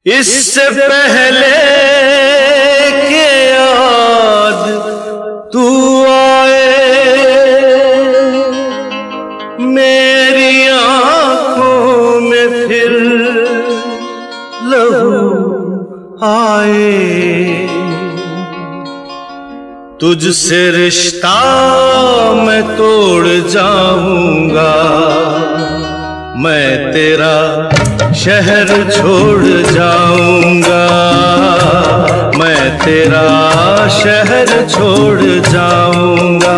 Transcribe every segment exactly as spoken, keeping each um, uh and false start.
इससे पहले के याद तू आए मेरी आंखों में फिर लहू आए। तुझसे रिश्ता मैं तोड़ जाऊंगा, मैं तेरा शहर छोड़ जाऊंगा, मैं तेरा शहर छोड़ जाऊंगा।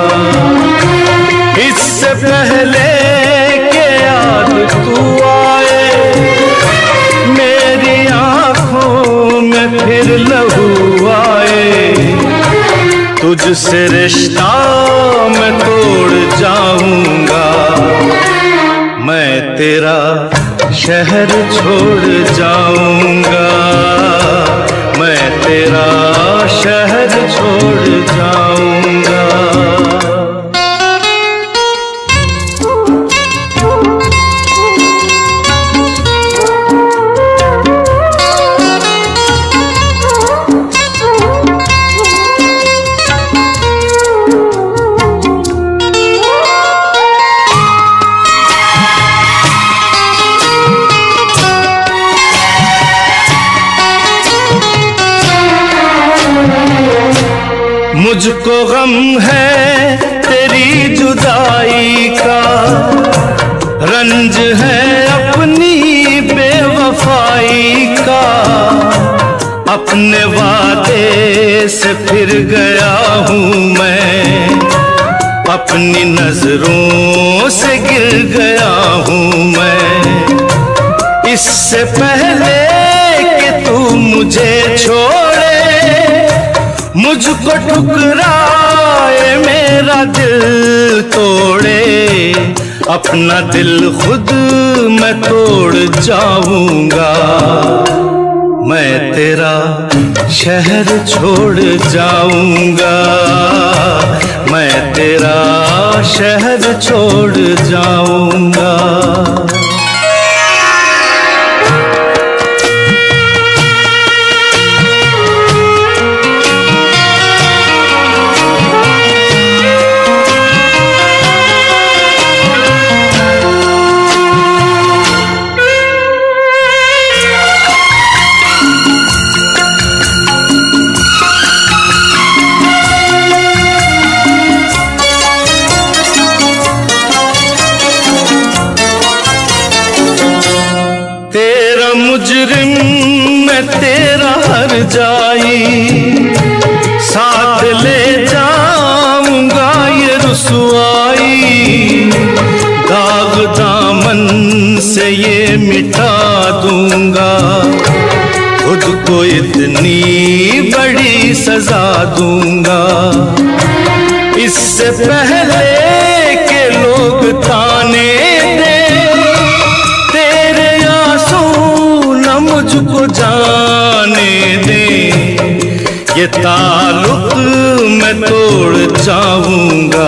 इससे पहले के याद तू आए मेरी आंखों में फिर लहू आए। तुझसे रिश्ता मैं तोड़ जाऊंगा, मैं तेरा शहर छोड़ जाऊंगा, मैं तेरा शहर छोड़ जाऊंगा। मुझको गम है तेरी जुदाई का, रंज है अपनी बेवफाई का। अपने वादे से फिर गया हूँ मैं, अपनी नजरों से गिर गया हूँ मैं। इससे पहले कि तू मुझे छोड़े, मुझको ठुकराए मेरा दिल तोड़े, अपना दिल खुद मैं तोड़ जाऊंगा, मैं तेरा शहर छोड़ जाऊंगा, मैं तेरा शहर छोड़ जाऊंगा। मुजरिम मैं तेरा हर जाई, साथ ले जाऊंगा ये रुसवाई। दाग दामन से ये मिटा दूंगा, खुद को इतनी बड़ी सजा दूंगा। इससे पहले के लोग ताने दे, मुझको जाने दे, ये ताल्लुक मैं तोड़ जाऊंगा,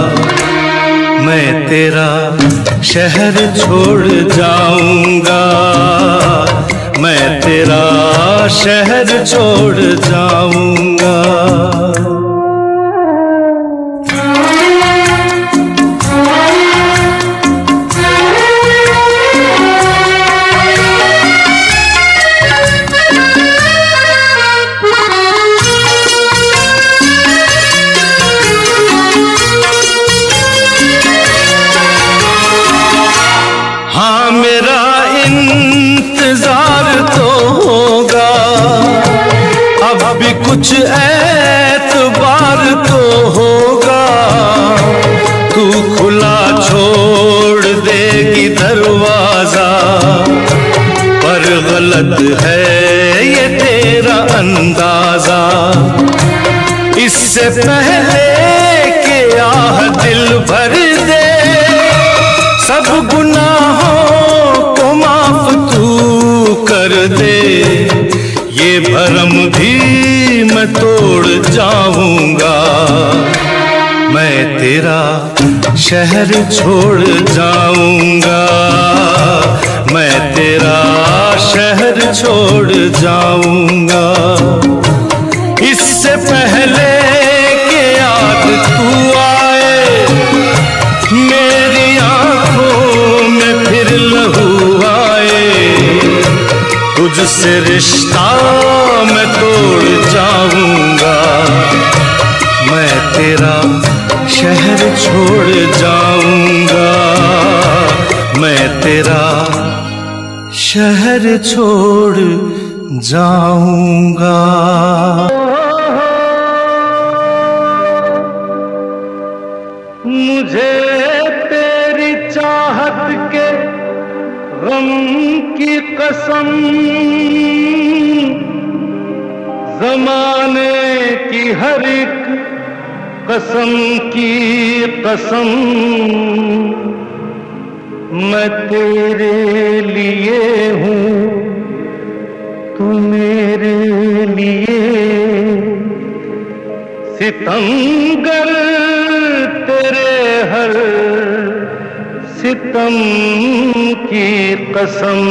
मैं तेरा शहर छोड़ जाऊंगा, मैं तेरा शहर छोड़ जाऊंगा। कुछ एतबार तो होगा, तू खुला छोड़ देगी दरवाजा, पर गलत है ये तेरा अंदाजा। इससे पहले कि आह दिल भर दे, सब गुनाहों को माफ तू कर दे, ये भरम भी मैं तोड़ जाऊंगा, मैं तेरा शहर छोड़ जाऊंगा, मैं तेरा शहर छोड़ जाऊंगा। इससे पहले कि याद तू आए, मेरी आंखों में फिर लहू आए, तुझसे रिश्ता मैं तोड़ जाऊंगा। मैं तेरा शहर छोड़ जाऊंगा, मैं तेरा शहर छोड़ जाऊंगा। मुझे तेरी चाहत के गम की कसम, ज़माने की हर एक कसम की कसम, मैं तेरे लिए हूँ तू मेरे लिए। सितमगर तेरे हर सितम की कसम।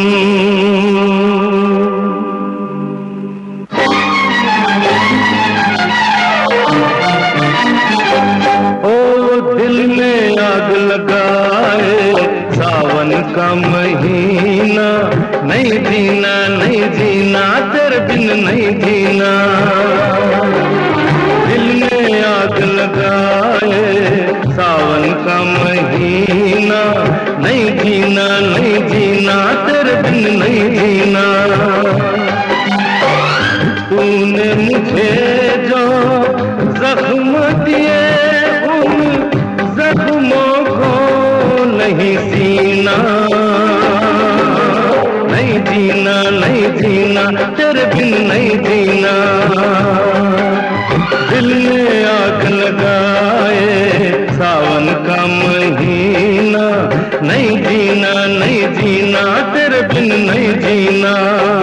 का महीना नहीं जीना, नहीं जीना तेरे बिन नहीं जीना। दिल में आग लगाए सावन का महीना, नहीं जीना, नहीं जीना तेरे बिन नहीं जीना। तूने मुझे जो जख्म दिए उन जख्मों को नहीं सीना, नहीं जीना, नहीं जीना तेरे बिन नहीं जीना। दिल में आग लगाए सावन का महीना, नहीं जीना, नहीं जीना तेरे बिन नहीं जीना।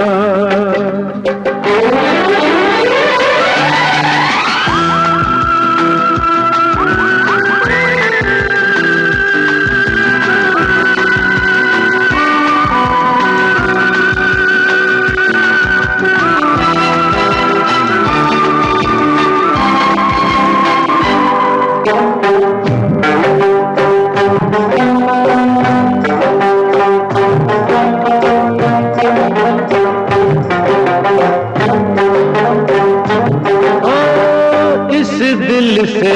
दिल से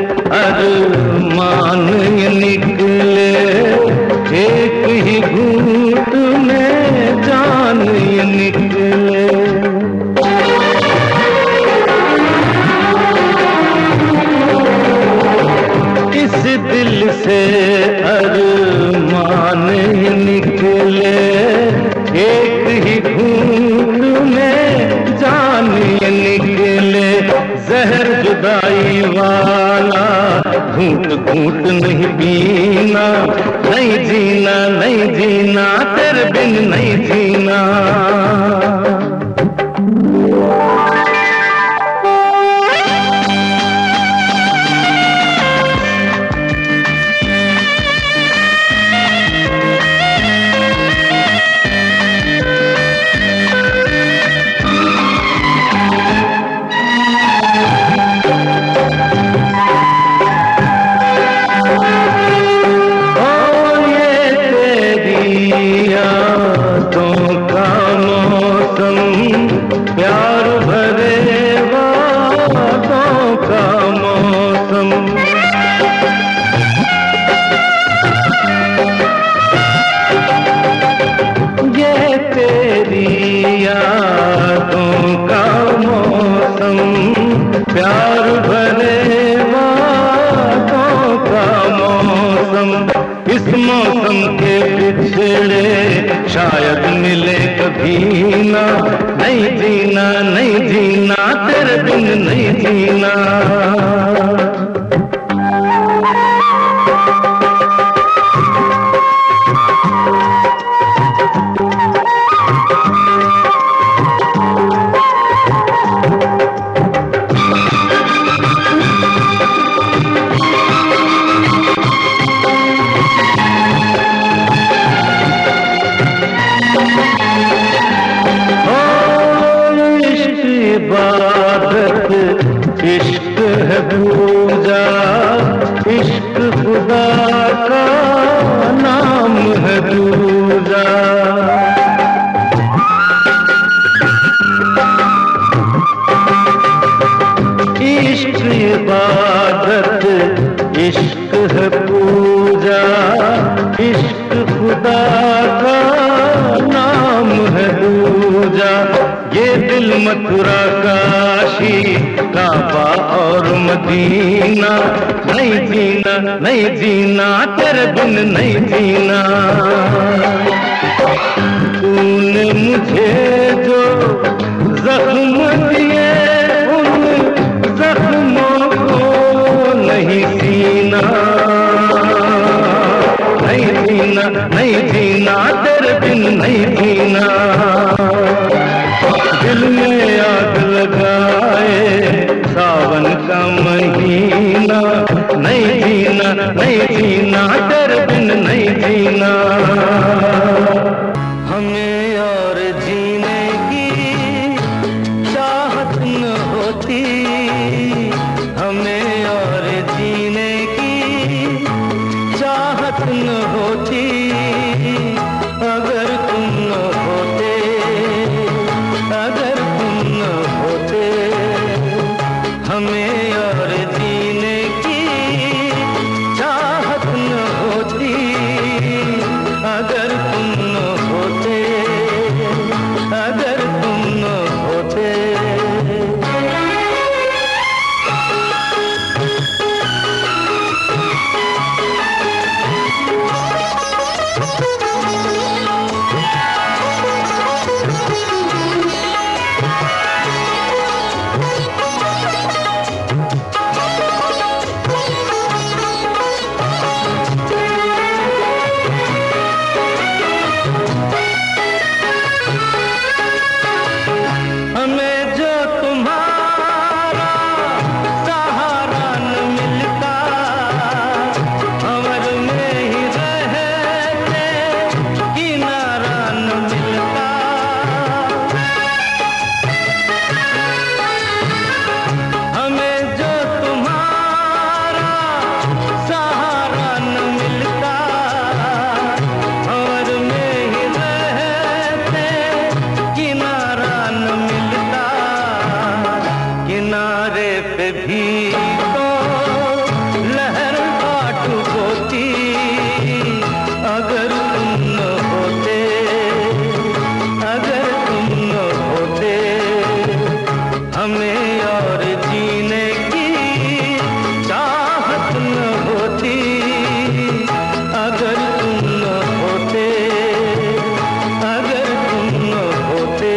अरमान ये निकले, एक ही घूंट में जान ये निकले। इस दिल से अरमान ये निकले, एक ही घूंट में जान ये निकले। जहर जुदाई वाला घूंट घूंट नहीं पीना, नहीं जीना, नहीं जीना तेरे बिन नहीं जीना। प्यार भरे वादों का मौसम, ये तेरी यादों का मौसम, प्यार भरे वादों का मौसम। इस मौसम के पिछड़े शायद मिले कभी ना, नहीं जीना, नहीं जीना तेरे बिन नहीं जीना। दूजा, इश्क खुदा का नाम है दूजा। इश्क इबादत, इश्क है पूजा, इश्क खुदा का नाम है दूजा। ये दिल मथुरा काशी काबा और मदीना, नहीं जीना नहीं जीना तेरे बिन नहीं जीना। तूने मुझे जो जख्म दिए उन जख्मों को नहीं जीना, नहीं जीना नहीं जीना तेरे बिन नहीं जीना। दिल में आग लगाए सावन का महीना, नहीं जीना नहीं जीना तेरे बिन नहीं जीना। हमें और जीने की चाहत न होती, हमें और जीने की चाहत न होती, अगर तुम न होते, अगर तुम न होते। हमें और जीने की चाहत न होती, अगर तुम न होते, अगर तुम न होते। हमें जो तुम्हारा सहारा न मिलता, भंवर में ही रहते किनारा न मिलता। हमें जो तुम्हारा सहारा न मिलता, भंवर में ही रहते किनारा न मिलता। किनारे पे भी तो लहर काटू होती, अगर तुम न होते, अगर तुम न होते। हमें और जीने की चाहत न होती, अगर तुम न होते, अगर तुम न होते।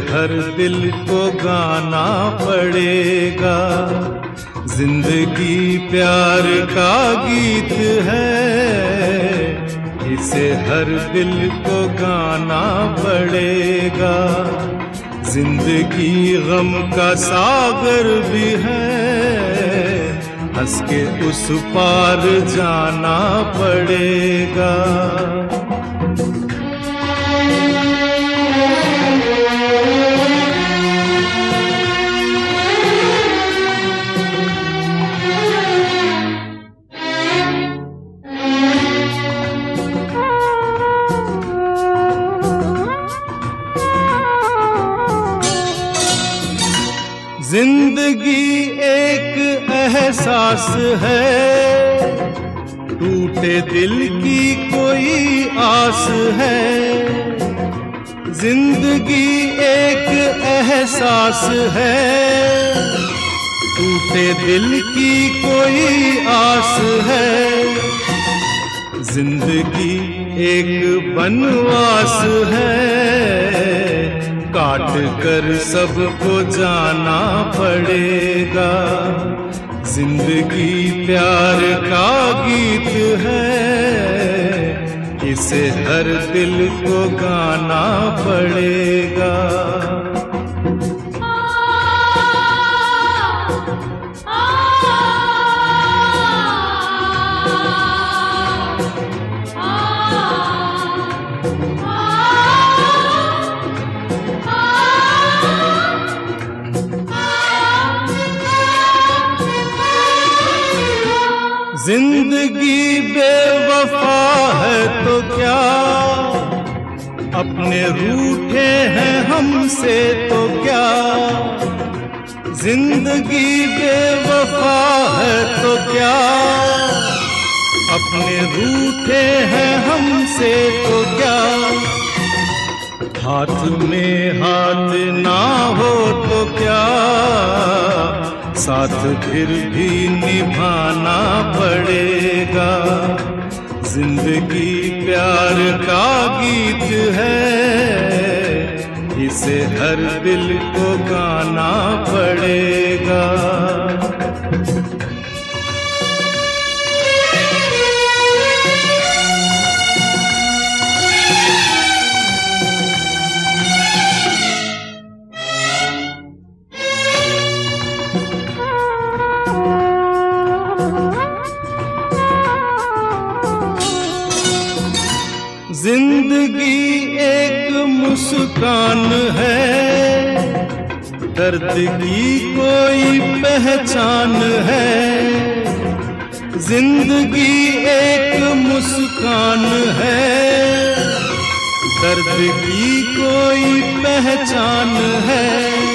हर दिल को गाना पड़ेगा। जिंदगी प्यार का गीत है, इसे हर दिल को गाना पड़ेगा। जिंदगी गम का सागर भी है, हंस के उस पार जाना पड़ेगा। जिंदगी एक एहसास है, टूटे दिल की कोई आस है। जिंदगी एक एहसास है, टूटे दिल की कोई आस है। जिंदगी एक बनवास है, काट कर सबको जाना पड़ेगा। जिंदगी प्यार का गीत है, इसे हर दिल को गाना पड़ेगा। जिंदगी बेवफा है तो क्या, अपने रूठे हैं हमसे तो क्या। जिंदगी बेवफा है तो क्या, अपने रूठे हैं हमसे तो क्या। हाथ में हाथ ना हो तो क्या, साथ फिर भी निभाना पड़ेगा। जिंदगी प्यार का गीत है, इसे हर दिल को गाना पड़ेगा। जिंदगी एक मुस्कान है, दर्द की कोई पहचान है। जिंदगी एक मुस्कान है, दर्द की कोई पहचान है।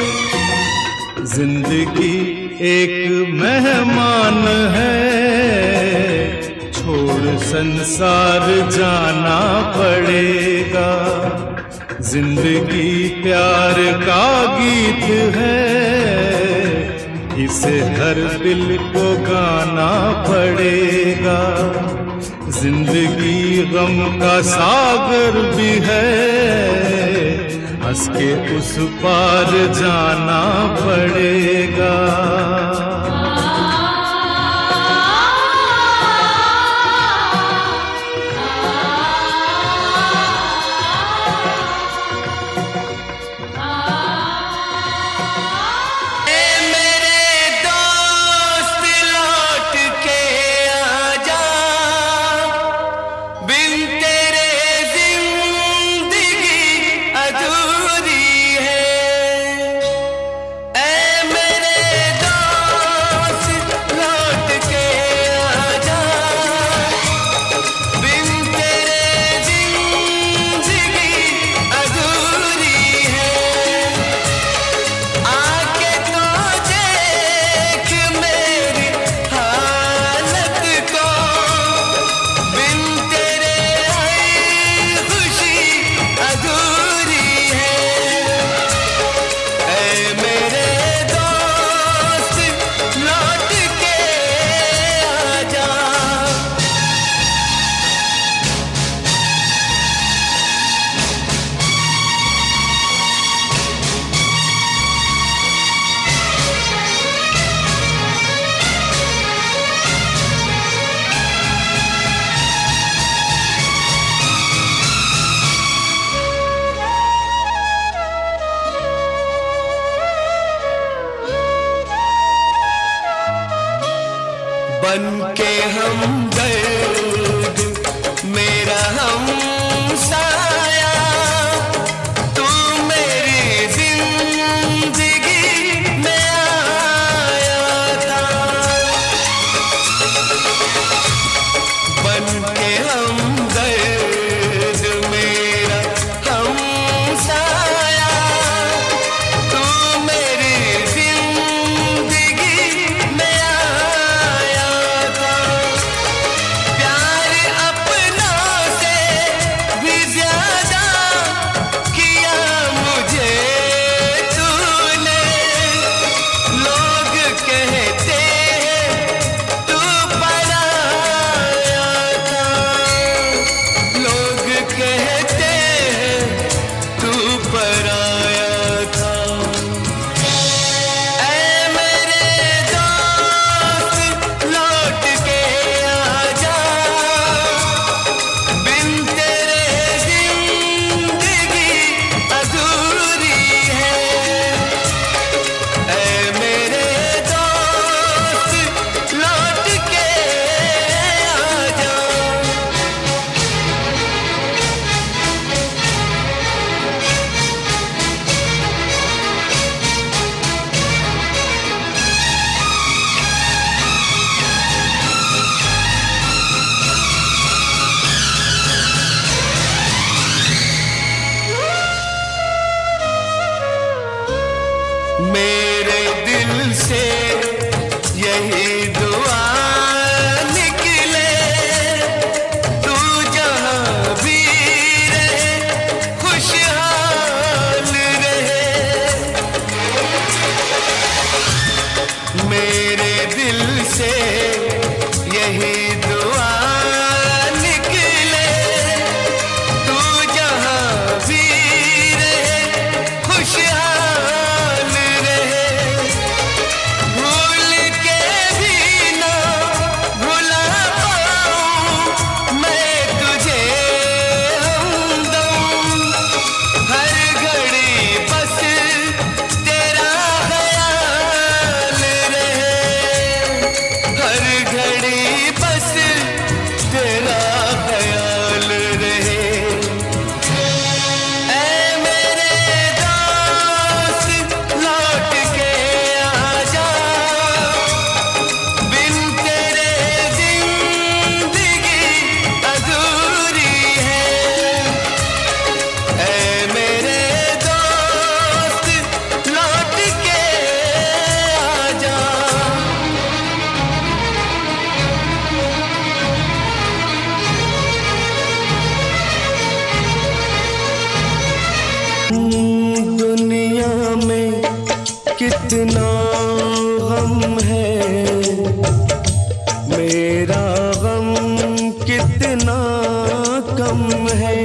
जिंदगी एक मेहमान है, छोड़ संसार जाना पड़ेगा। जिंदगी प्यार का गीत है, इसे हर दिल को गाना पड़ेगा। जिंदगी गम का सागर भी है, हंस के उस पार जाना पड़ेगा। अधूरी है। ऐ बन के हमदर्द मेरा हमसाया, तू मेरी जिंदगी में आया था। बन के हमदर्द मेरा हमसाया, तू मेरी जिंदगी में आया था। प्यार अपना से भी ज्यादा किया मुझे तूने। लोग कहते हैं तू पराया था, लोग कहते हैं तू पराया था। ऐ मेरे दोस्त लौट के आजा, बिन तेरे जिंदगी अधूरी है। ऐ मेरे दोस्त लौट के आजा। मेरे दिल से यही दुआ निकले, तू जहाँ भी रहे खुशहाल रहे। मेरे दिल से यही दुआ निकले, तू जहाँ भी रहे खुशहाल रहे। भूल के भी ना भुला पाऊं मैं तुझे हमदम। हर घड़ी बस तेरा ख्याल रहे, हर घड़ी बस तेरा ख्याल रहे। ऐ मेरे दोस्त लौट के आजा, बिन तेरे जिंदगी अधूरी है। ऐ मेरे दोस्त लौट के आजा। दुनिया में कितना गम है, मेरा गम कितना कम है।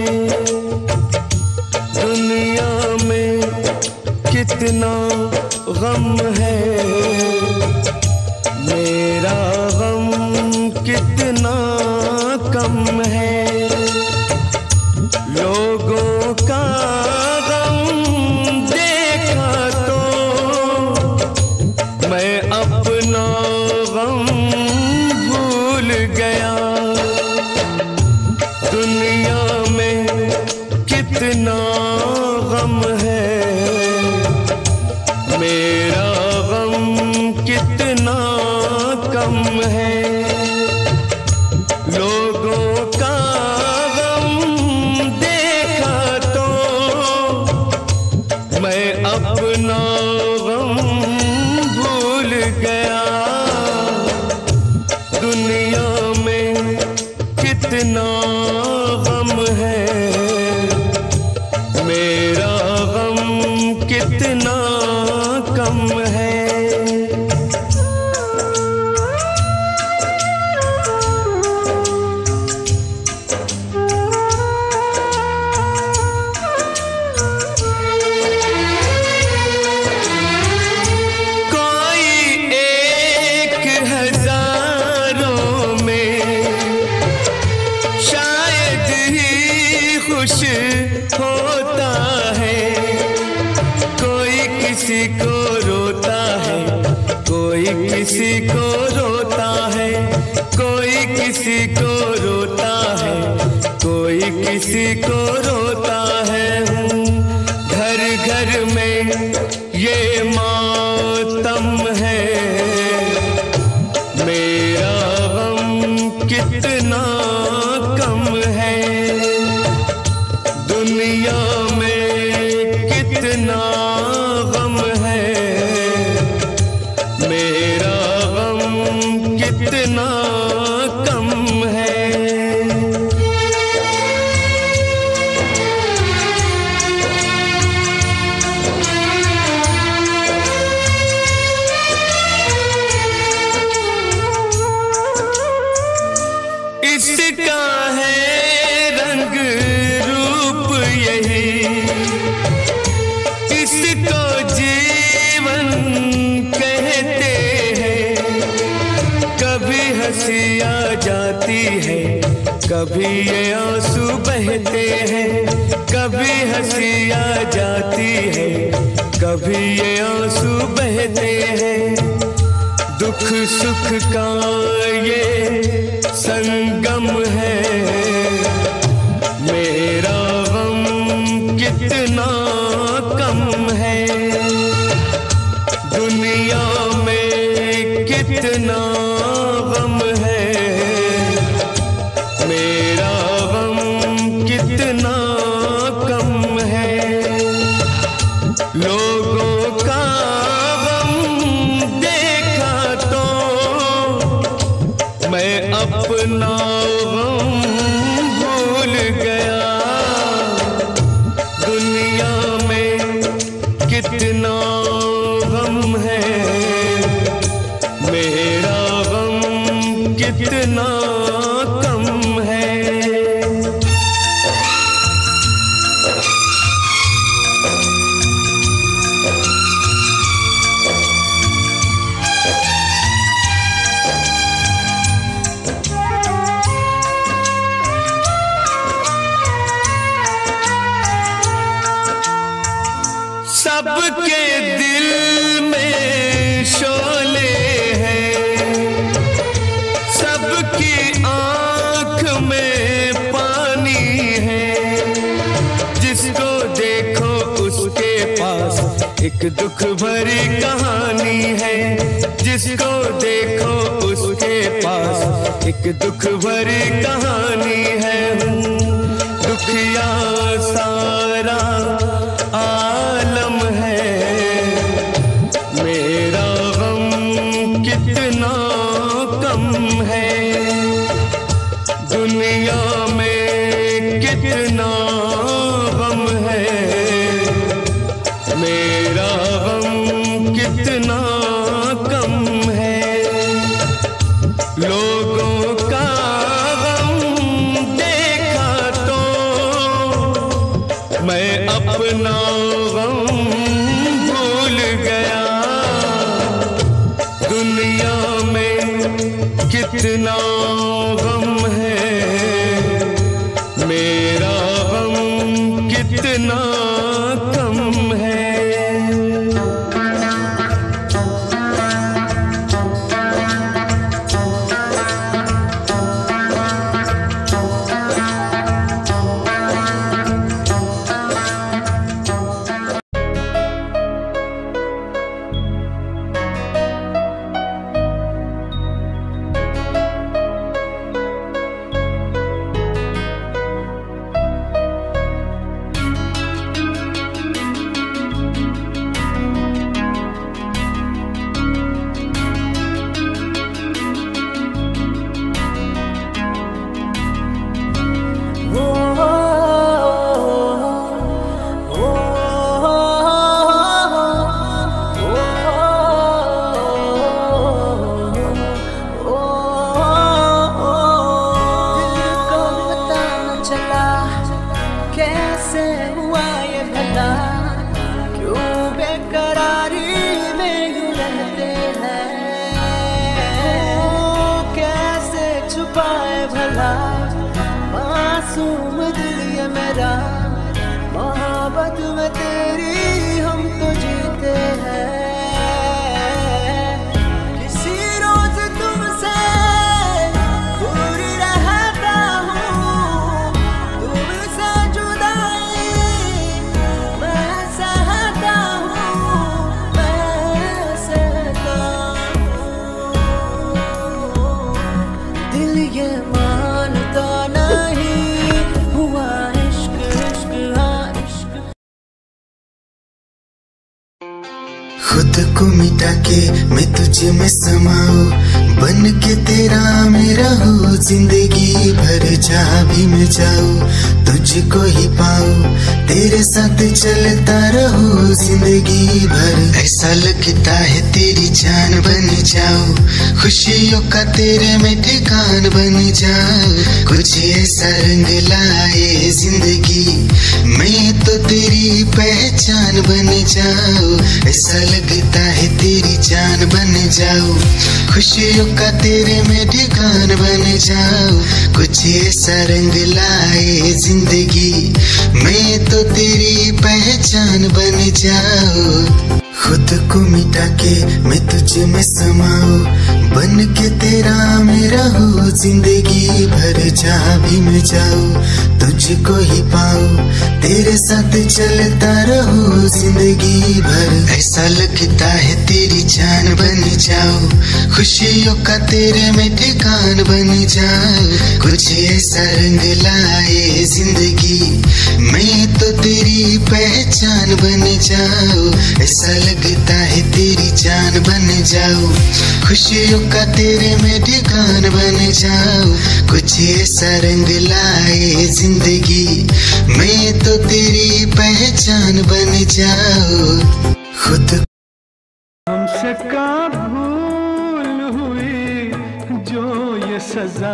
दुनिया में कितना गम है, मेरा गम कितना कम है। लोगों का गम देखा तो मैं अपना गम भूल गया। दुनिया में कितना गम है, मेरा गम कितना कम है। लोगों का गम देखा तो मैं अपना गम भूल गया। दुनिया में कितना गम है, मेरा गम कितना कम है। कोई एक हजारों में शायद ही खुश होता है। कोई किसी को रोता है, कोई किसी को रोता है। किसी को रोता है, कोई किसी को रोता है। घर घर में ये मातम है, मेरा गम कितना कम है। दुनिया में कितना गम है, मेरा गम कितना कम है। इसका है रंग रूप यही, इसको जीवन कहते हैं। कभी हंसी आ जाती है, कभी ये आंसू बहते हैं। कभी हंसी आ जाती है, कभी ये आंसू बहते हैं। दुख सुख का ये संगम है, मेरा गम कितना कम है। दुनिया में कितना गम है, मेरा गम कितना कम है। लोगों का मैं अपना गम भूल गया। दुनिया में कितना गम है, मेरा गम कितना कम है। सबके दिल में शोले हैं, सबकी आँख में पानी है। जिसको देखो उसके पास एक दुख भरी कहानी है। जिसको देखो उसके पास एक दुख भरी कहानी है। दुखिया सारा आलम है, मेरा गम कितना कम है। दुनिया में कितना गम है, मेरा गम कितना कम है। लोगों का गम देखा तो मैं अपना गम भूल गया। दुनिया में कितना गम है, मेरा गम कितना कम है। मासूम दिल ये मेरा, मोहब्बत में तेरी हम तो जीते हैं। किसी रोज तुमसे दूर के मैं तुझ में समाऊं, बन के तेरा मैं रहूं, जिंदगी भर जहाँ भी मैं जाऊं तुझको ही पाऊं, तेरे साथ चलता रहूं जिंदगी भर। ऐसा लगता है तेरी जान बन जाऊं, खुशियों का तेरे में ठिकान बन जाऊं, कुछ ऐसा रंग लाए जिंदगी मैं तो तेरी पहचान बन जाऊं। ऐसा लगता है तेरी जान बन जाऊं, खुशियों का तेरे में ठिकान बन जाऊं, कुछ ऐसा रंग लाए जिंदगी मैं तो तेरी पहचान बन जाऊं। खुद को मिटा के मैं तुझ में समाऊं, बन के तेरा मैं रहूं, जिंदगी भर जहाँ भी मैं जाऊं तुझको ही पाऊं, तेरे साथ चलता रहूं जिंदगी भर। ऐसा लगता है तेरी जान बन जाऊं, खुशियों का तेरे में ठिकान बन जाऊं, कुछ ऐसा रंग लाए जिंदगी मैं तो तेरी पहचान बन जाऊं। ऐसा लगता है तेरी जान बन जाऊं, खुशियों का तेरे में ठिकान बन जाऊं, कुछ ऐसा रंग लाए जिंदगी मैं तो तेरी पहचान बन जाऊं। खुद हमसे का भूल हुई जो ये सजा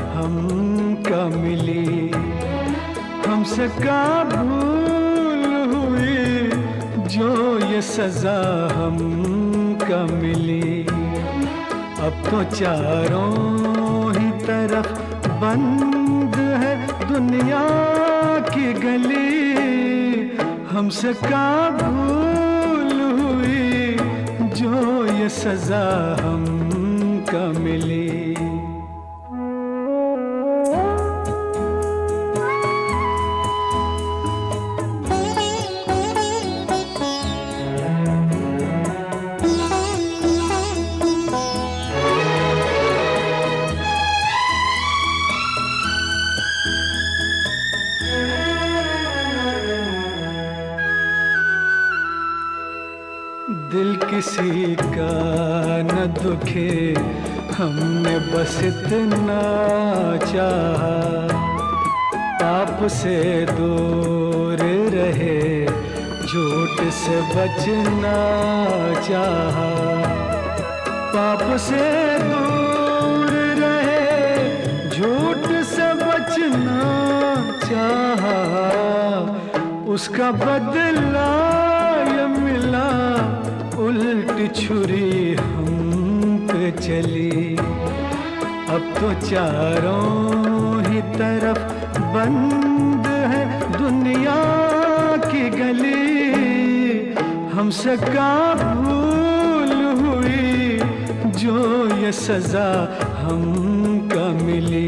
हमका मिली, हमसे का भूल हुई जो ये सजा हमका मिली। अब तो चारों ही तरफ बंद है दुनिया की गली, हमसे का भूल हुई जो ये सजा हमका मिली। दिल किसी का न दुखे हमने बस इतना चाहा, पाप से दूर रहे झूठ से बचना चाहा, पाप से दूर रहे झूठ से बचना चाहा, उसका बदला ये मिला उल्टी छुरी हम पे चली। अब तो चारों ही तरफ बंद है दुनिया की गली, हमसे का भूल हुई जो ये सजा हमका मिली।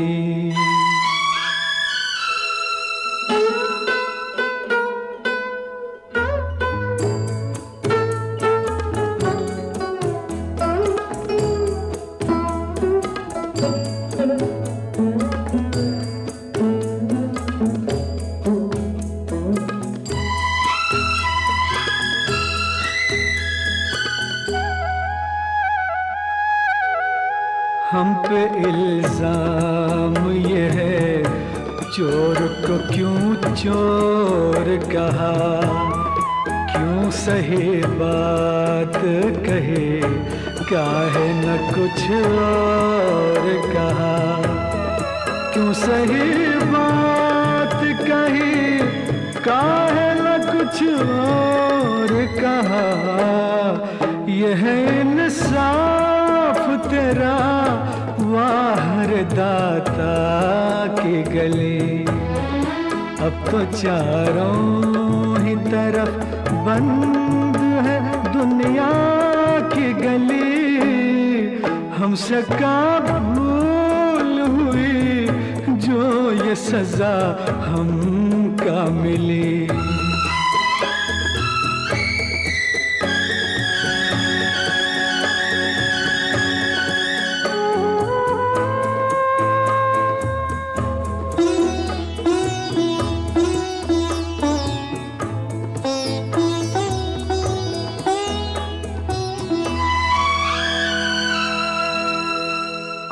हम पे इल्जाम ये है चोर को क्यों चोर कहा, क्यों सही बात कहे काहे न कुछ और कहा, क्यों सही बात कही काहे न कुछ और कहा। यह इंसाफ तेरा वाहर दाता की गली, अब तो चारों ही तरफ बंद है दुनिया की गली, हमसे का भूल हुई जो ये सजा हमका मिली।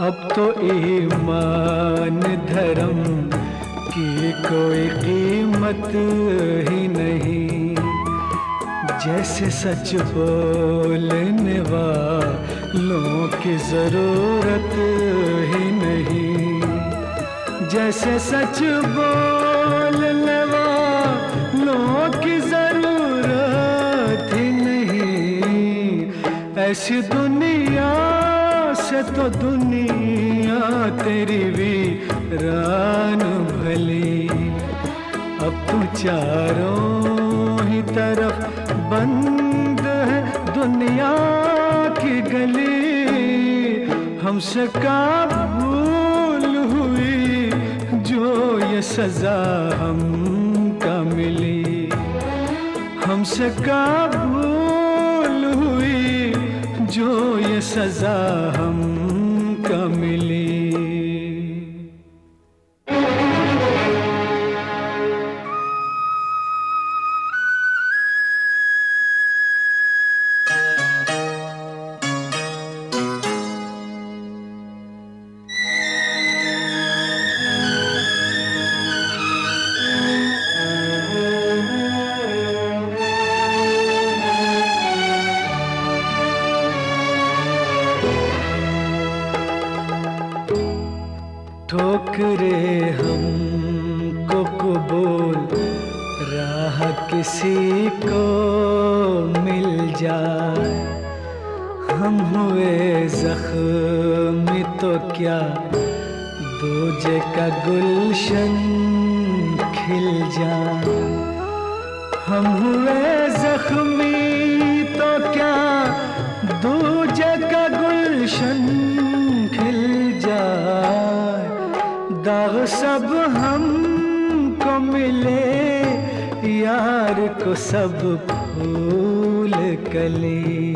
अब तो ईमान धर्म की कोई कीमत ही नहीं, जैसे सच बोलने वालों की जरूरत ही नहीं, जैसे सच बोलने वालों की जरूरत ही नहीं। ऐसी दुनिया से तो दुनिया तेरी वीरान भली, अब तू चारों ही तरफ बंद है दुनिया की गली। हमसे का भूल हुई जो ये सजा हमका मिली, हमसे का भूल हुई जो ये सजा हमका मिली। ठोकरे हमको कबूल राह किसी को मिल जाए, हम हुए जख्मी तो क्या दूजे का गुलशन खिल जाए। हम हुए जख्मी तो क्या दूजे का गुलशन खिल जाए। दाग सब हमको मिले यार को सब फूल कली।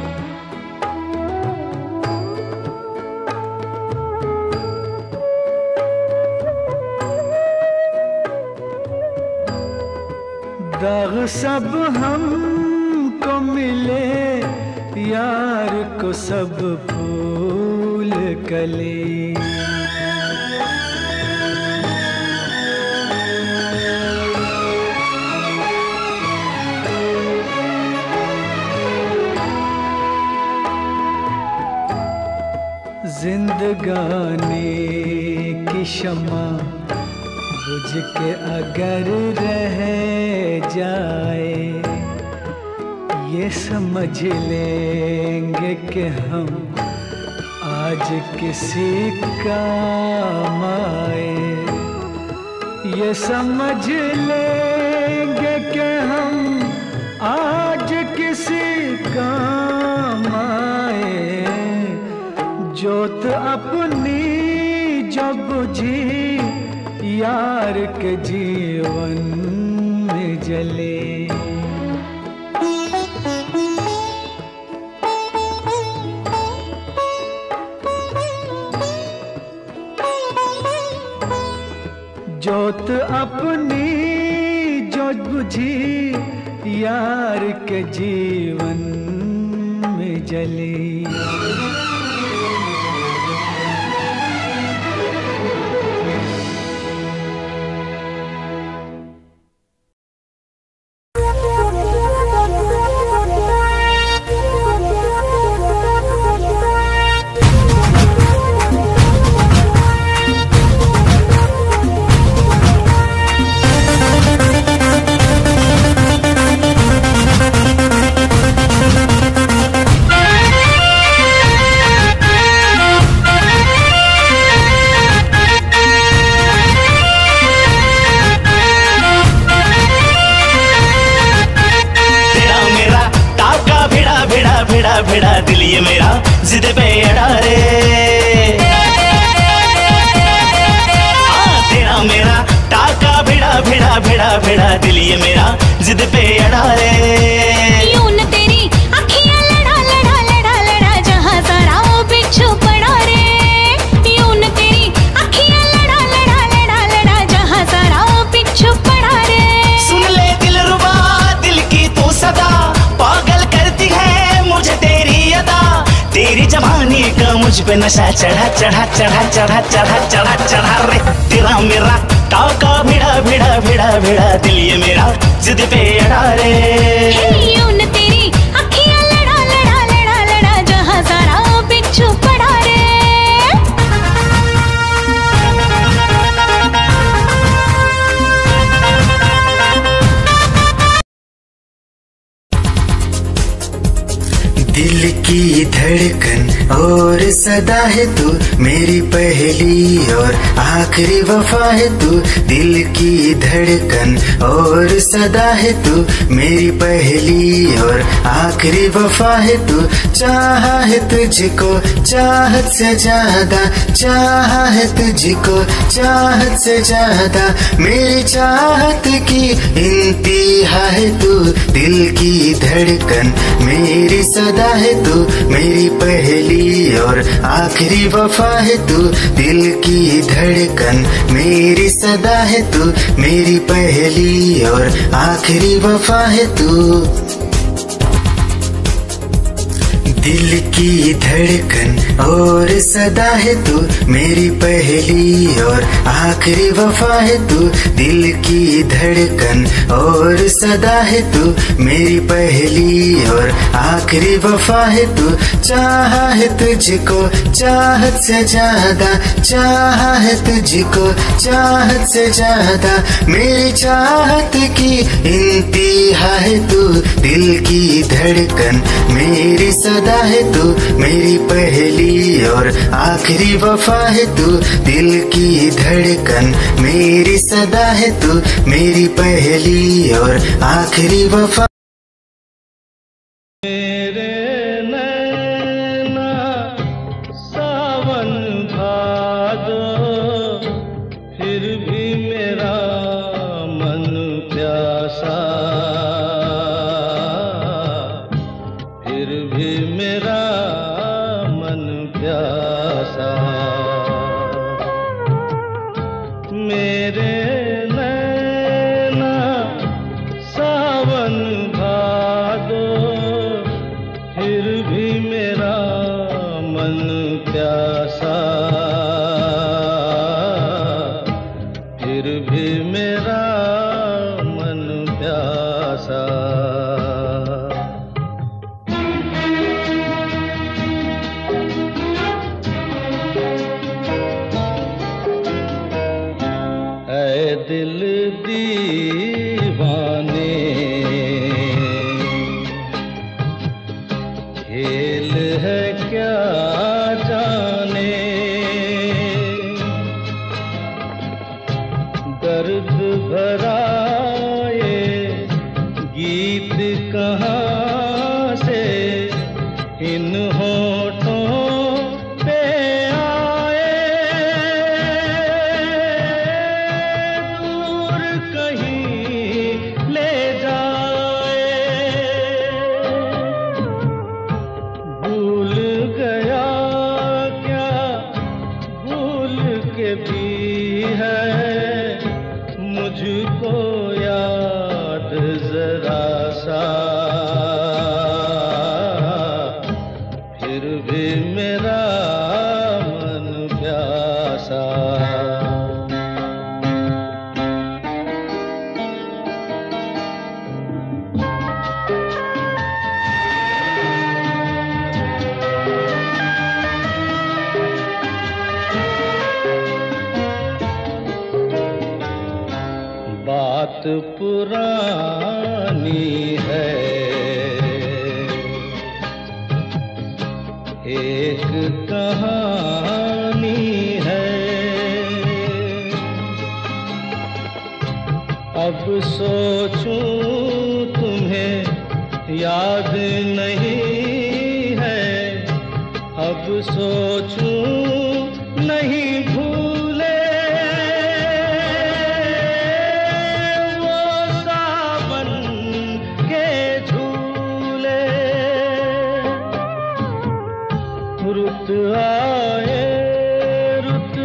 दाग सब हमको मिले यार को सब फूल कली। जिंदगानी की शमा बुझ के अगर रह जाए, ये समझ लेंगे कि हम आज किसी काम आए। ये समझ लेंगे कि हम आज किसी काम आए। जोत अपनी जब बुझी यार के जीवन में जले। जोत अपनी जो बुझी यार के जीवन में जली। भिड़ा भिड़ा दिल ये मेरा जिद पे अड़ा रे। हाँ तेरा मेरा टाका भिड़ा भिड़ा भिड़ा भिड़ा दिल ये मेरा जिद पे अड़ा रे। यूं न तेरी अखियां लड़ा लड़ा लड़ा लड़ा जहाँ सारा वो बिच्छू पड़ा रे। यूं न तेरी अखियां लड़ा लड़ा लड़ा लड़ा जहाँ सारा वो बिच्छू पड़ा रे। सुन ले दिल रुबा दिल की तू सदा, पागल करती है मुझे तेरी अदा। तेरी जवानी का मुझ पे नशा चढ़ा चढ़ा चढ़ा चढ़ा चढ़ा चढ़ा चढ़ा रे। तेरा मेरा टाका भिड़ा भिड़ा भिड़ा भिड़ा दिल ये मेरा जिद पे अड़ा रे। यूं न तेरी अखियां लड़ा लड़ा लड़ा लड़ा जहां सारा बिच्छू पड़ा रे। दिल की धड़कन और सदा है तू, मेरी पहली और आखिरी वफा है तू। दिल की धड़कन और सदा है तू, मेरी पहली और आखिरी वफा है तू। चाहा है तुझको चाहत से ज्यादा, चाहा है तुझको चाहत से ज्यादा, मेरी चाहत की इंतहा है तू। दिल की धड़कन मेरी सदा है तू, मेरी पहली और आखिरी वफा है तू। दिल की धड़कन मेरी सदा है तू, मेरी पहली और आखिरी वफा है तू। दिल की धड़कन और सदा है तू, मेरी पहली और आखिरी वफा है तू। दिल की धड़कन और सदा है तू, मेरी पहली और आखिरी वफा है तू। चाहा है तुझको चाहत से ज्यादा, चाहा है तुझको चाहत से ज्यादा, मेरी चाहत की इंतहा है तू। दिल की धड़कन मेरी सदा है तू, मेरी पहली और आखिरी वफा है तू। दिल की धड़कन मेरी सदा है तू, मेरी पहली और आखिरी वफा। मेरे नैना सावन भादो, फिर भी मेरा मन प्यासा, फिर भी मेरा मन प्यासा। मेरे नैना सावन भादो, फिर भी मेरा मन प्यासा, फिर भी मेरा मन प्यासा। ऐ दिल दीवाने, खेल है क्या जाने, दर्द भरा ये गीत कहाँ से इन होठों पे आए। दूर कहीं ले जाए, भूल गया क्या भूल के भी है मुझको याद जरा सा, फिर भी मेरा मन प्यासा। बात पुरानी है, एक कहानी है, अब सोचूं तुम्हें याद नहीं है, अब सोचूं नहीं भूले वो सावन के झूले। रुत आए रुत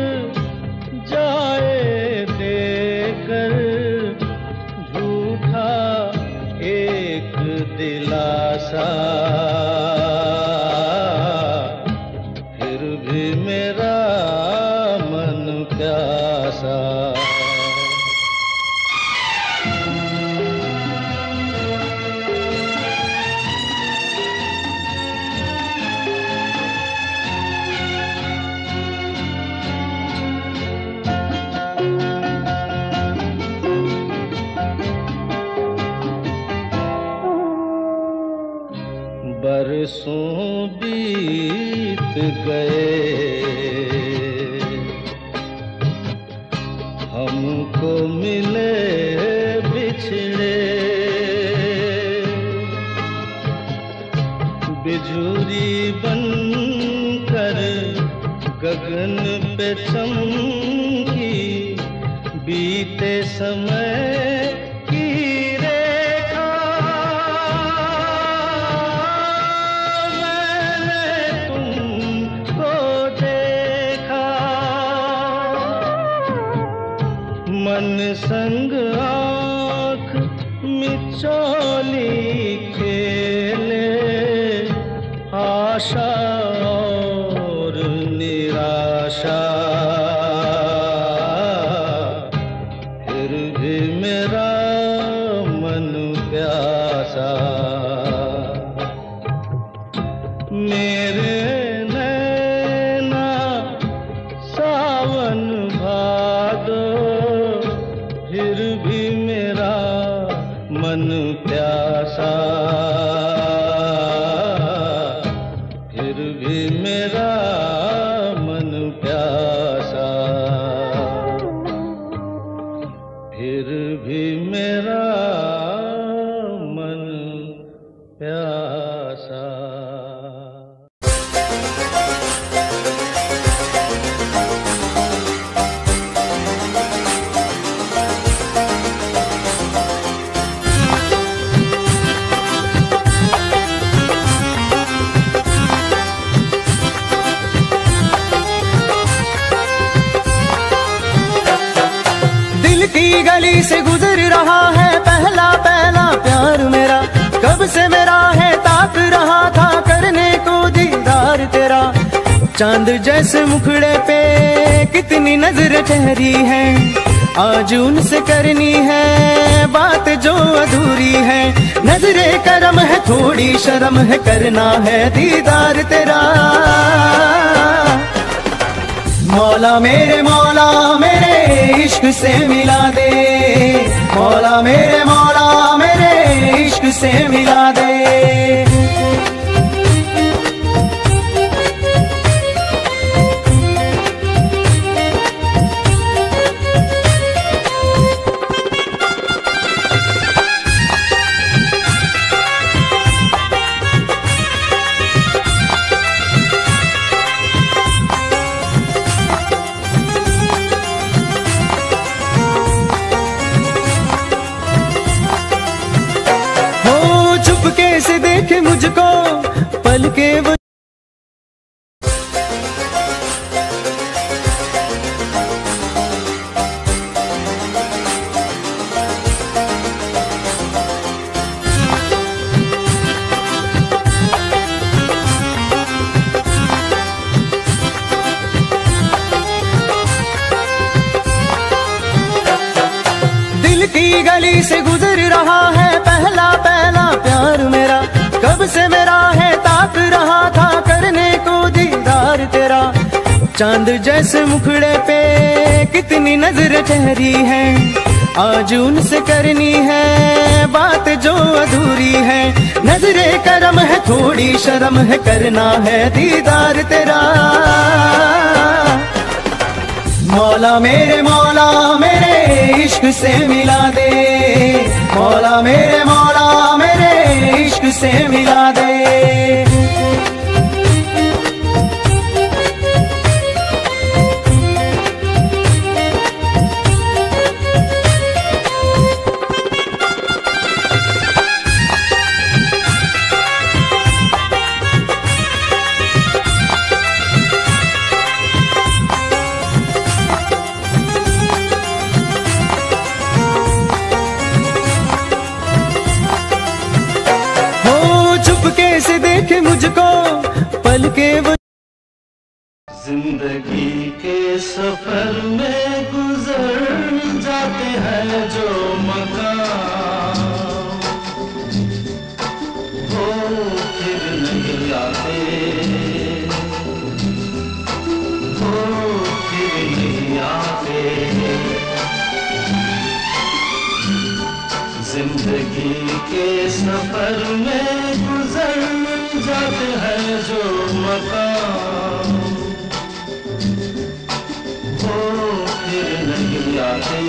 जाए देकर झूठा एक दिलासा, गए, हमको मिले बिछड़े, बिजुरी बनकर गगन पे चमकी, बीते समय की रेखा मैंने तुमको देखा, मन संग आँख मिचौली खेले, आशा और निराशा, फिर भी मेरा मन प्यासा, मेरे नैना सावन भादो, फिर भी मेरा मन प्यासा, फिर भी मेरा मन प्यासा, फिर भी मेरा मन प्यासा। की गली से गुजर रहा है पहला पहला प्यार मेरा, कब से मेरा है ताक रहा था करने को दीदार तेरा। चांद जैसे मुखड़े पे कितनी नजर ठहरी है, आज उनसे करनी है बात जो अधूरी है। नजरे करम है थोड़ी शर्म है, करना है दीदार तेरा। मौला मेरे मौला मेरे इश्क से मिला दे, मौला मेरे मौला मेरे इश्क से मिला दे। से देखे मुझको पल के वो, दिल की गली से गुजर रहा है पहला पहला प्यार मेरा, कब से मेरा है ताक रहा था करने को दीदार तेरा। चांद जैसे मुखड़े पे कितनी नजर ठहरी है, आज उनसे करनी है बात जो अधूरी है। नजरे करम है थोड़ी शर्म है, करना है दीदार तेरा। मौला मेरे मौला मेरे इश्क से मिला दे, मौला मेरे मौला मेरे इश्क से मिला दे। से देखे मुझको पल के वो, जिंदगी के सफर में गुजर जाते हैं जो मकाम, वो फिर नहीं आते, वो फिर नहीं आते। जिंदगी के सफर में गुजर जाते हैं जो मकाम, आते,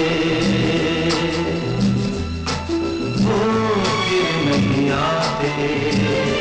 वो फिर नहीं आते।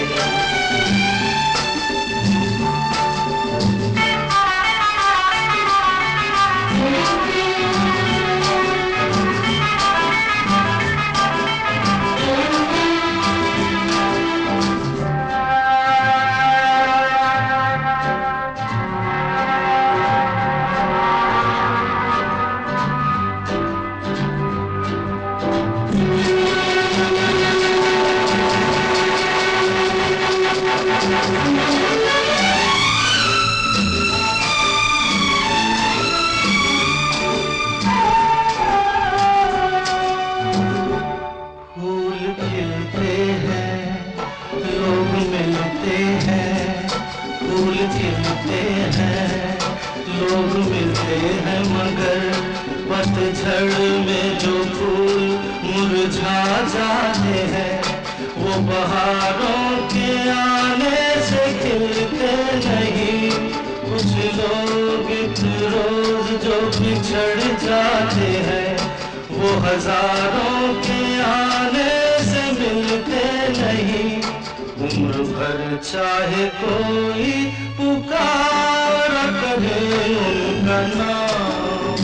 पतझड़ में जो फूल मुरझा जाते हैं, वो बहारों के आने से खिलते नहीं। कुछ लोग एक रोज जो बिछड़ जाते हैं, वो हजारों के आने से मिलते नहीं। उम्र भर चाहे कोई पुकारा करे उनका नाम,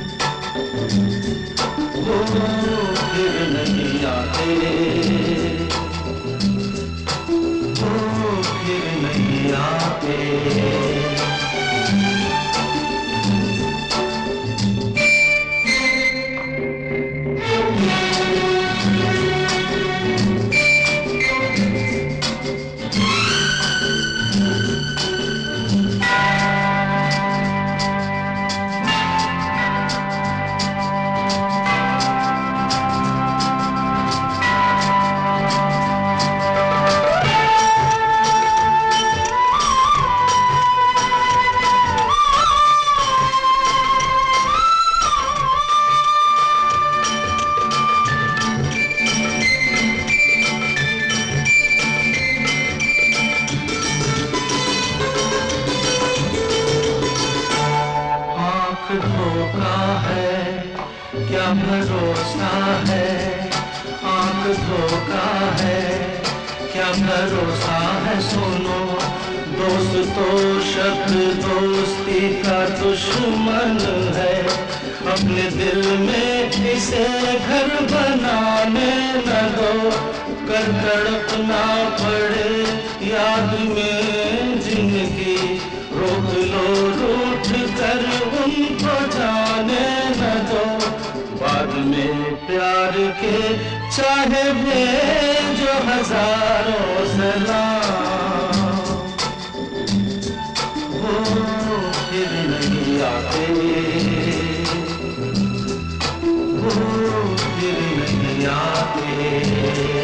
वो फिर नहीं आते, वो फिर नहीं आते। धोखा है क्या भरोसा है, आंख धोखा है क्या भरोसा है। सुनो दोस्त तो शब्द दोस्ती का दुश्मन है, अपने दिल में इसे घर बनाने न दो। कर तड़पना पड़े याद में जिंदगी, रोक लो रूठ कर उनको जाने न दो। बाद में प्यार के चाहे भेजो हजारों सलाम, वो फिर नहीं आते, वो फिर नहीं आते।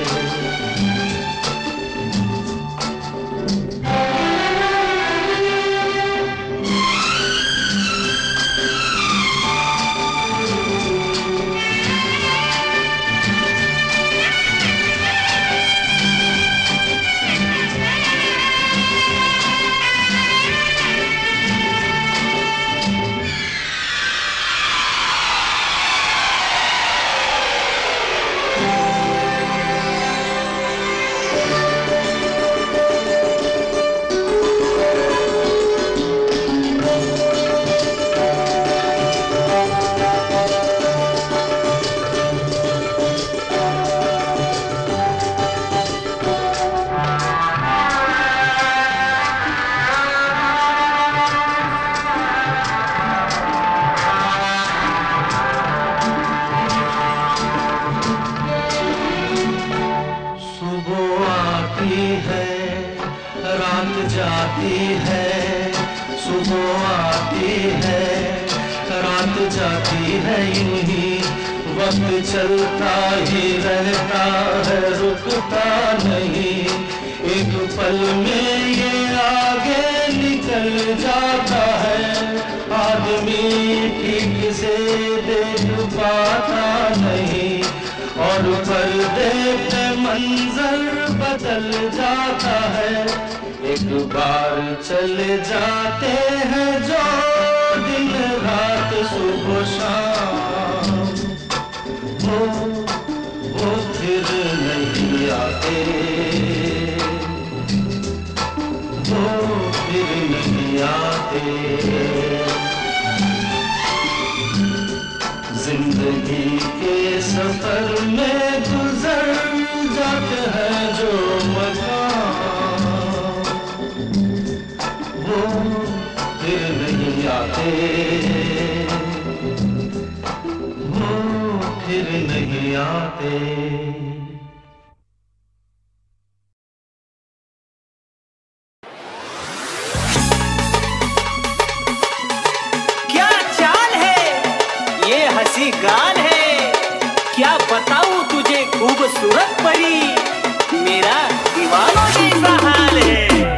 रात जाती है, सुबह आती है, रात जाती है, यूं ही वक्त चलता ही रहता है, रुकता नहीं। एक पल में ये आगे निकल जाता है, आदमी ठीक से देख पाता नहीं, और पर्दे पे मंजर बदल जाता है। एक बार चले जाते हैं जो दिन रात सुबह शाम, वो फिर नहीं आते, वो फिर नहीं आते। जिंदगी के सफर में गुजर जाते हैं जो मकाम, वो फिर नहीं आते, वो फिर नहीं आते। क्या चाल है, ये हंसी गाल है, क्या बताऊं तुझे खूबसूरत परी, मेरा दीवानों जैसा हाल है।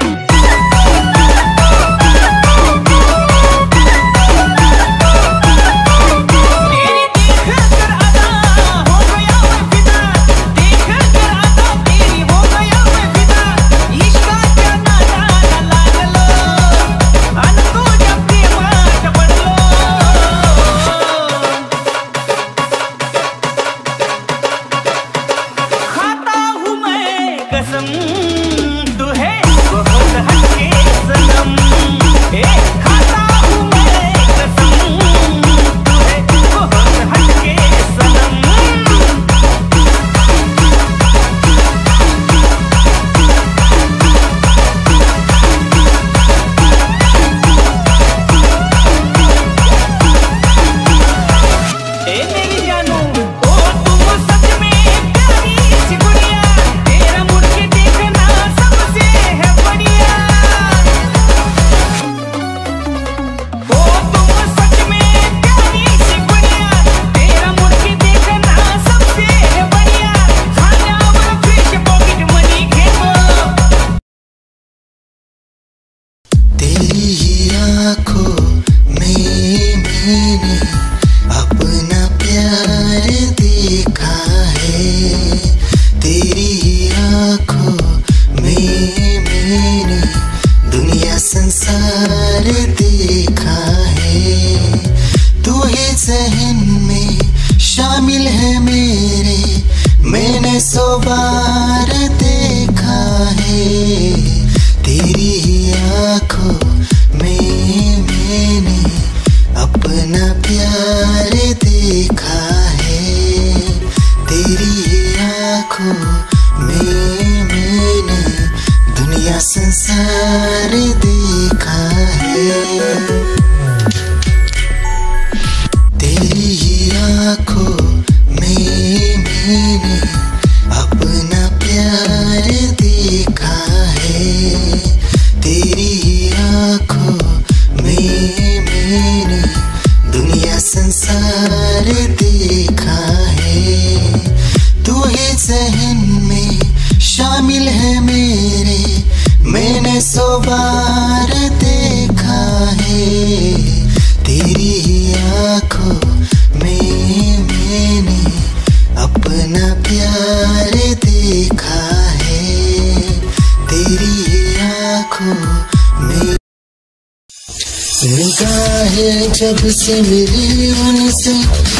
जब से मिली उनसे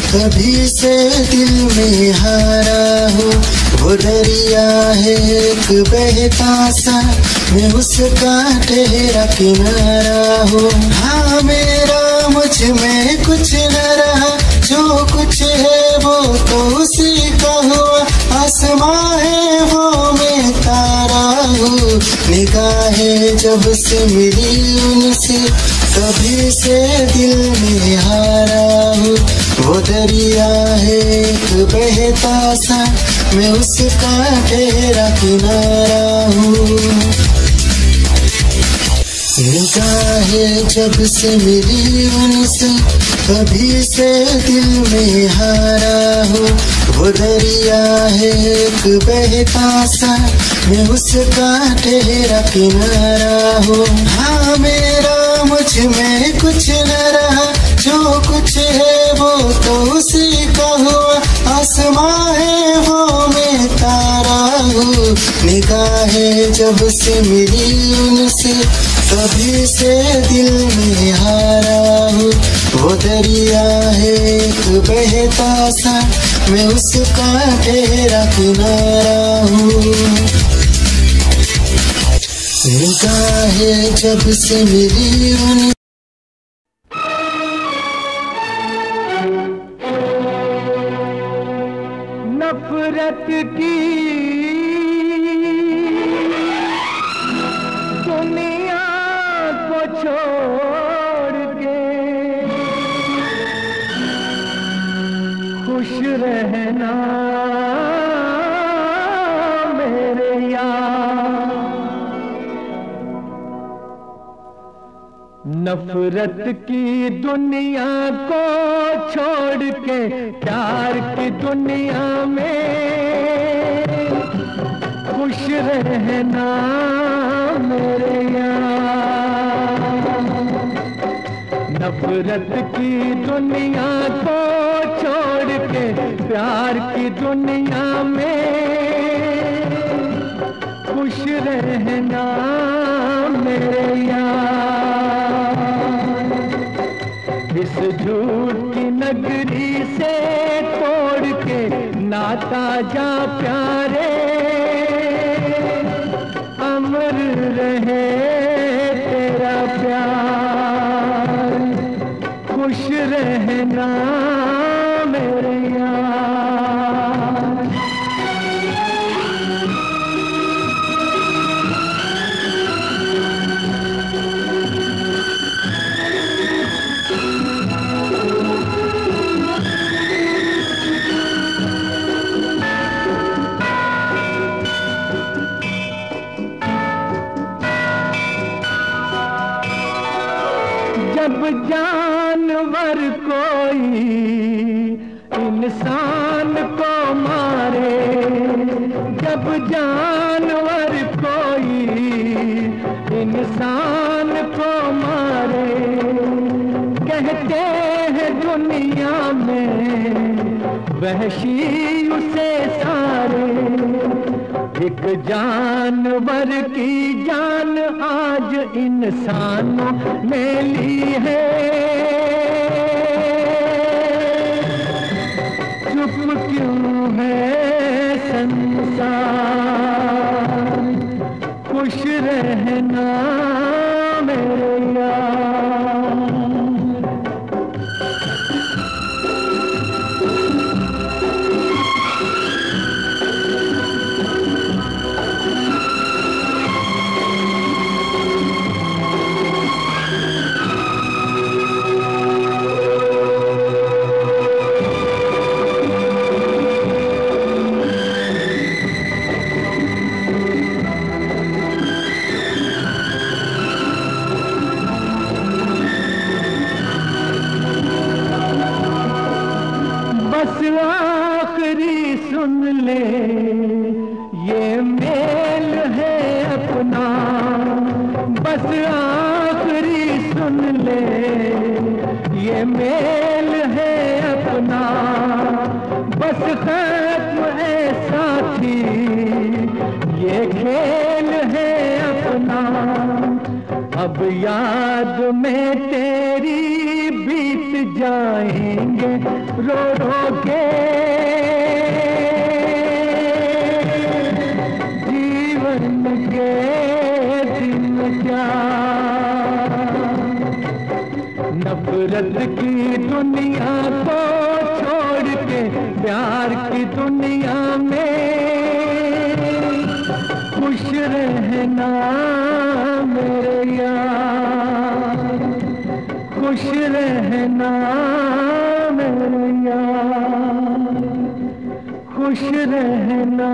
कभी से दिल में हारा हो, वो दरिया है एक बहता सा, मैं उसका ठहरा किनारा हो। हाँ मेरा मुझ में कुछ न रहा, जो कुछ है वो तो उसी का हुआ, आसमां है वो मैं तारा हूँ। निगाहें जब से मिली उनसे कभी से दिल में हारा हूँ, वो दरिया है एक बहता सा, मैं उसका ठहरा किनारा हूँ। निगाहें जब से मिली उनसे कभी से दिल में हारा हूँ, वो दरिया है एक बहता सा, मैं उसका ठहरा किनारा हूँ। हाँ मेरा मुझ में कुछ न रहा, जो कुछ है वो तो उसी का हुआ, आसमां है वो मैं तारा हूँ। निगाहें जब से मिली उनसे कभी से दिल में हारा हूँ, वो दरिया है एक बहता सा, मैं उसका तेरा किनारा हूँ। निगाहें जब से मिली उन नफरत की दुनिया को छोड़ के खुश रहना मेरे यार। नफरत की दुनिया को छोड़ के प्यार की दुनिया में खुश रहना मेरे यार। नफरत की दुनिया को छोड़ के प्यार की दुनिया में खुश रहना मेरे यार। इस झूठ की नगरी से तोड़ के नाता जा प्यारे, अमर रहे तेरा प्यार। खुश रहना मेरे यार। जब जानवर कोई इंसान को मारे, जब जानवर कोई इंसान को मारे, कहते हैं दुनिया में वहशी उसे सारे। एक जानवर की जान आज इंसानों ने ली है, चुप क्यों है संसार। खुश रहना मेरे यार। बस आखिरी सुन ले ये मेल है अपना, बस आखिरी सुन ले ये मेल है अपना। बस खत्म है साथी ये खेल है अपना। अब याद में तेरी बीत जाएंगे रो रो के जीवन के दिन क्या। नफरत की दुनिया को छोड़ के प्यार की दुनिया में खुश रहना मेरे यार। खुश रहना मेरे यार। खुश रहना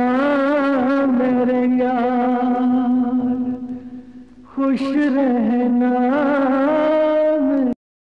मेरे यार। खुश रहना